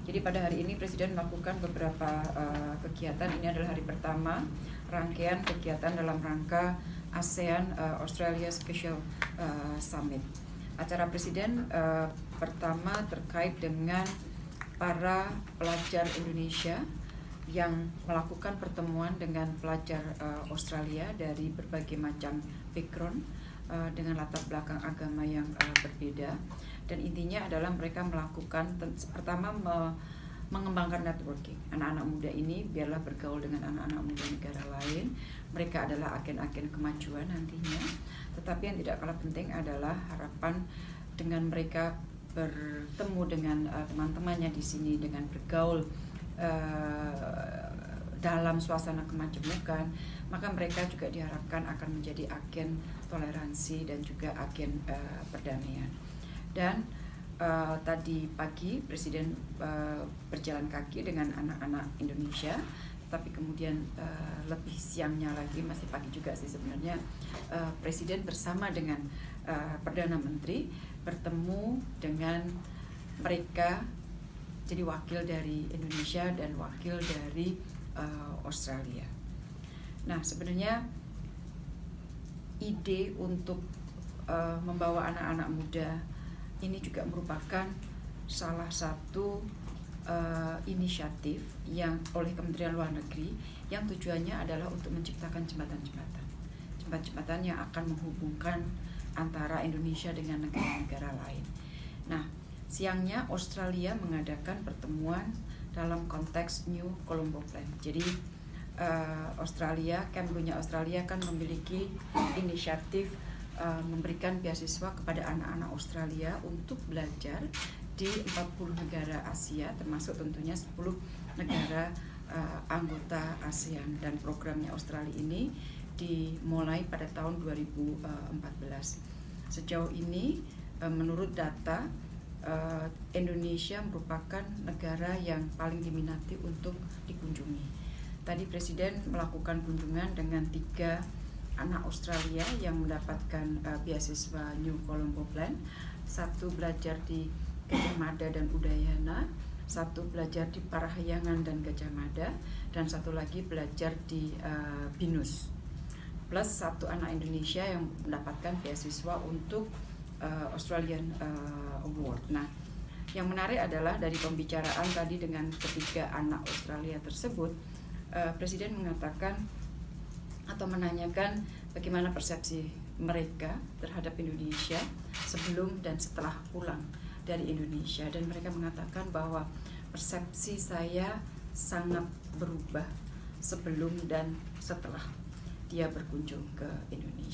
Jadi pada hari ini Presiden melakukan beberapa kegiatan. Ini adalah hari pertama rangkaian kegiatan dalam rangka ASEAN Australia Special Summit. Acara Presiden pertama terkait dengan para pelajar Indonesia yang melakukan pertemuan dengan pelajar Australia dari berbagai macam background dengan latar belakang agama yang berbeda. Dan intinya adalah mereka melakukan pertama mengembangkan networking. Anak-anak muda ini biarlah bergaul dengan anak-anak muda negara lain. Mereka adalah agen-agen kemajuan nantinya. Tetapi yang tidak kalah penting adalah harapan dengan mereka bertemu dengan teman-temannya di sini, dengan bergaul dalam suasana kemajemukan, maka mereka juga diharapkan akan menjadi agen toleransi dan juga agen perdamaian. Dan tadi pagi Presiden berjalan kaki dengan anak-anak Indonesia, tapi kemudian lebih siangnya lagi, masih pagi juga sih sebenarnya, Presiden bersama dengan Perdana Menteri bertemu dengan mereka, jadi wakil dari Indonesia dan wakil dari Australia. Nah, sebenarnya ide untuk membawa anak-anak muda ini juga merupakan salah satu inisiatif yang oleh Kementerian Luar Negeri yang tujuannya adalah untuk menciptakan jembatan-jembatan yang akan menghubungkan antara Indonesia dengan negara-negara lain. Nah, siangnya Australia mengadakan pertemuan dalam konteks New Colombo Plan. Jadi Kemlunya Australia kan memiliki inisiatif memberikan beasiswa kepada anak-anak Australia untuk belajar di 40 negara Asia, termasuk tentunya 10 negara anggota ASEAN. Dan programnya Australia ini dimulai pada tahun 2014. Sejauh ini menurut data Indonesia merupakan negara yang paling diminati untuk dikunjungi. Tadi Presiden melakukan kunjungan dengan 3 anak Australia yang mendapatkan beasiswa New Colombo Plan. 1 belajar di Gajah Mada dan Udayana, 1 belajar di Parahyangan dan Gajah Mada, dan 1 lagi belajar di BINUS. Plus 1 anak Indonesia yang mendapatkan beasiswa untuk Australian Award. Nah, yang menarik adalah dari pembicaraan tadi dengan ketiga anak Australia tersebut, Presiden mengatakan atau menanyakan bagaimana persepsi mereka terhadap Indonesia sebelum dan setelah pulang dari Indonesia. Dan mereka mengatakan bahwa persepsi saya sangat berubah sebelum dan setelah dia berkunjung ke Indonesia.